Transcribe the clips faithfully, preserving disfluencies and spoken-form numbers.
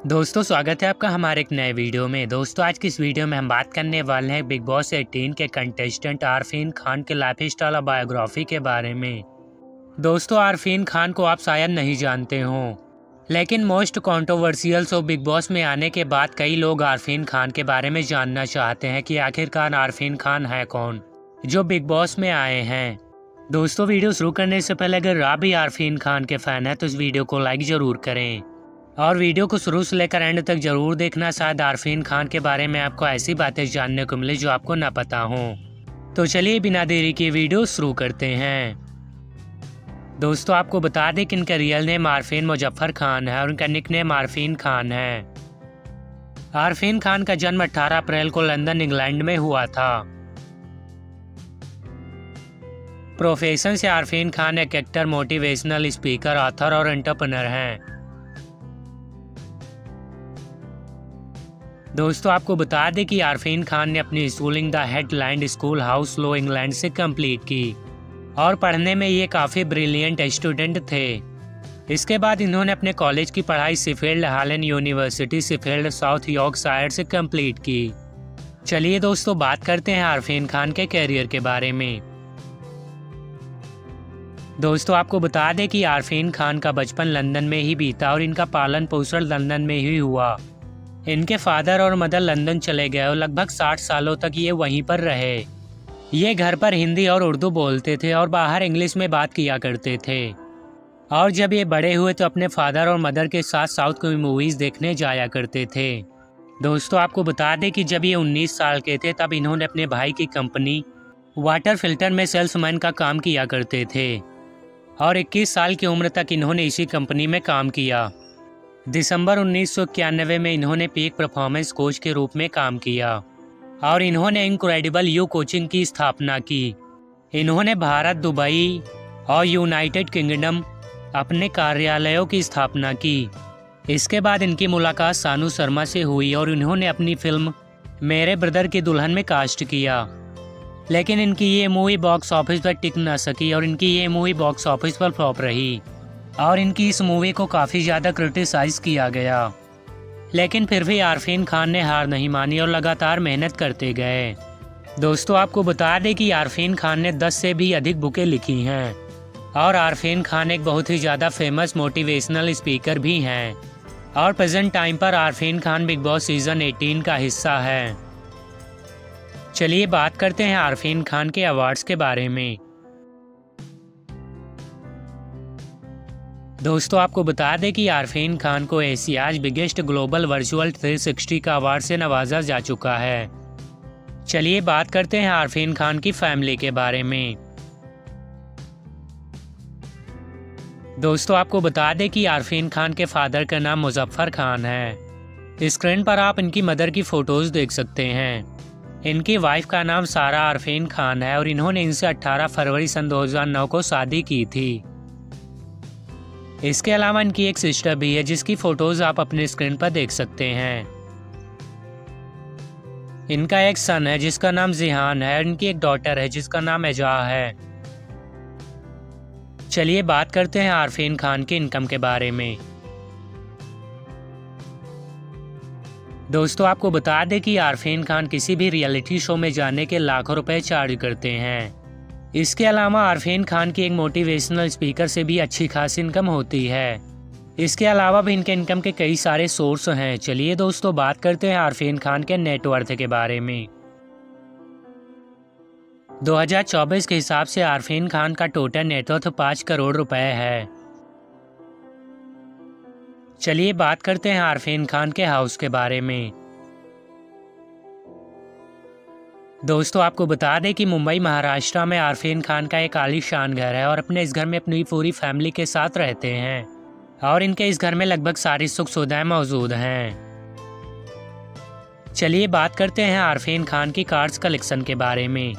दोस्तों स्वागत है आपका हमारे एक नए वीडियो में। दोस्तों आज की इस वीडियो में हम बात करने वाले हैं बिग बॉस अठारह के कंटेस्टेंट आरफीन खान के लाइफ स्टाइल और बायोग्राफी के बारे में। दोस्तों आरफीन खान को आप शायद नहीं जानते हों, लेकिन most controversial show Bigg Boss में आने के बाद कई लोग आरफीन खान के बारे में जानना चाहते हैं कि आखिरकार आरफीन खान है कौन जो बिग बॉस में आए हैं। दोस्तों वीडियो शुरू करने से पहले अगर आप भी आरफीन खान के फैन हैं तो इस वीडियो को लाइक ज़रूर करें और वीडियो को शुरू से लेकर एंड तक जरूर देखना। शायद आरफीन खान के बारे में आपको ऐसी बातें जानने को मिले जो आपको ना पता हो। तो चलिए बिना देरी के वीडियो शुरू करते हैं। दोस्तों आपको बता दें कि इनका रियल नेम आरफीन मुजफ्फर खान है और इनका निकनेम आरफीन खान है। आरफीन खान का जन्म अठारह अप्रैल को लंदन इंग्लैंड में हुआ था। प्रोफेशन से आरफीन खान एक एक्टर, मोटिवेशनल स्पीकर, ऑथर और एंटरप्रेन्योर हैं। दोस्तों आपको बता दें कि आरफीन खान ने अपनी schooling the Headland school house लो इंग्लैंड से कंप्लीट की और पढ़ने में ये काफ़ी ब्रिलियंट स्टूडेंट थे। इसके बाद इन्होंने अपने कॉलेज की पढ़ाई Sheffield Hallam university Sheffield South Yorkshire से कंप्लीट की। चलिए दोस्तों बात करते हैं आरफीन खान के कैरियर के बारे में। दोस्तों आपको बता दें कि आरफीन खान का बचपन लंदन में ही बीता और इनका पालन पोषण लंदन में ही हुआ। इनके फादर और मदर लंदन चले गए और लगभग साठ सालों तक ये वहीं पर रहे। ये घर पर हिंदी और उर्दू बोलते थे और बाहर इंग्लिश में बात किया करते थे। और जब ये बड़े हुए तो अपने फादर और मदर के साथ साउथ की मूवीज़ देखने जाया करते थे। दोस्तों आपको बता दें कि जब ये उन्नीस साल के थे तब इन्होंने अपने भाई की कंपनी वाटर फिल्टर में सेल्समैन का काम किया करते थे और इक्कीस साल की उम्र तक इन्होंने इसी कंपनी में काम किया। दिसंबर उन्नीस सौ इक्यानवे में इन्होंने पीक परफॉर्मेंस कोच के रूप में काम किया और इन्होंने इनक्रेडिबल यू कोचिंग की स्थापना की। इन्होंने भारत, दुबई और यूनाइटेड किंगडम अपने कार्यालयों की स्थापना की। इसके बाद इनकी मुलाकात सानू शर्मा से हुई और इन्होंने अपनी फिल्म मेरे ब्रदर की दुल्हन में कास्ट किया, लेकिन इनकी ये मूवी बॉक्स ऑफिस पर टिक न सकी और इनकी ये मूवी बॉक्स ऑफिस पर फ्लॉप रही और इनकी इस मूवी को काफ़ी ज़्यादा क्रिटिसाइज़ किया गया। लेकिन फिर भी आरफीन खान ने हार नहीं मानी और लगातार मेहनत करते गए। दोस्तों आपको बता दें कि आरफीन खान ने दस से भी अधिक बुकें लिखी हैं और आरफीन खान एक बहुत ही ज़्यादा फेमस मोटिवेशनल स्पीकर भी हैं और प्रेजेंट टाइम पर आरफीन खान बिग बॉस सीज़न अठारह का हिस्सा है। चलिए बात करते हैं आरफीन खान के अवार्ड्स के बारे में। दोस्तों आपको बता दें कि आरफीन खान को एशियाज बिगेस्ट ग्लोबल वर्चुअल तीन सौ साठ का अवार्ड से नवाजा जा चुका है। चलिए बात करते हैं आरफीन खान की फैमिली के बारे में। दोस्तों आपको बता दें कि आरफीन खान के फादर का नाम मुजफ्फर खान है। स्क्रीन पर आप इनकी मदर की फोटोज देख सकते हैं। इनकी वाइफ का नाम सारा आरफीन खान है और इन्होंने इनसे अठारह फरवरी सन दो हज़ार नौ को शादी की थी। इसके अलावा इनकी एक सिस्टर भी है जिसकी फोटोज आप अपने स्क्रीन पर देख सकते हैं। इनका एक सन है जिसका नाम जिहान है और इनकी एक डॉटर है जिसका नाम एजा है। चलिए बात करते हैं आरफीन खान के इनकम के बारे में। दोस्तों आपको बता दें कि आरफीन खान किसी भी रियलिटी शो में जाने के लाखों रुपए चार्ज करते हैं। इसके अलावा आरफीन खान की एक मोटिवेशनल स्पीकर से भी अच्छी खासी इनकम होती है। इसके अलावा भी इनके इनकम के कई सारे सोर्स हैं। चलिए दोस्तों बात करते हैं आरफीन खान के नेटवर्थ के बारे में। दो हज़ार चौबीस के हिसाब से आरफीन खान का टोटल नेटवर्थ पाँच करोड़ रुपए है। चलिए बात करते हैं आरफीन खान के हाउस के बारे में। दोस्तों आपको बता दें कि मुंबई महाराष्ट्र में आरफीन खान का एक आलीशान घर है और अपने इस घर में अपनी पूरी फैमिली के साथ रहते हैं और इनके इस घर में लगभग सारी सुख सुविधाएं मौजूद हैं। चलिए बात करते हैं आरफीन खान की कार्स कलेक्शन के बारे में।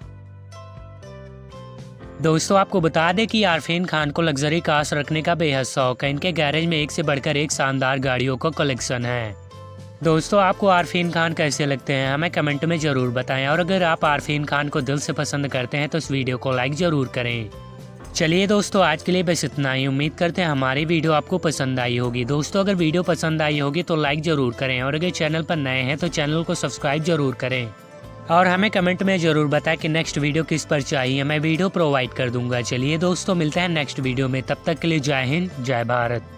दोस्तों आपको बता दें कि आरफीन खान को लग्जरी कार्स रखने का बेहद शौक है। इनके गैरेज में एक से बढ़कर एक शानदार गाड़ियों का कलेक्शन है। दोस्तों आपको आरफीन खान कैसे लगते हैं हमें कमेंट में ज़रूर बताएं और अगर आप आरफीन खान को दिल से पसंद करते हैं तो इस वीडियो को लाइक ज़रूर करें। चलिए दोस्तों, आज के लिए बस इतना ही। उम्मीद करते हैं हमारी वीडियो आपको पसंद आई होगी। दोस्तों अगर वीडियो पसंद आई होगी तो लाइक ज़रूर करें, और अगर चैनल पर नए हैं तो चैनल को सब्सक्राइब ज़रूर करें, और हमें कमेंट में ज़रूर बताएं कि नेक्स्ट वीडियो किस पर चाहिए, मैं वीडियो प्रोवाइड कर दूंगा। चलिए दोस्तों, मिलते हैं नेक्स्ट वीडियो में, तब तक के लिए जय हिंद, जय भारत।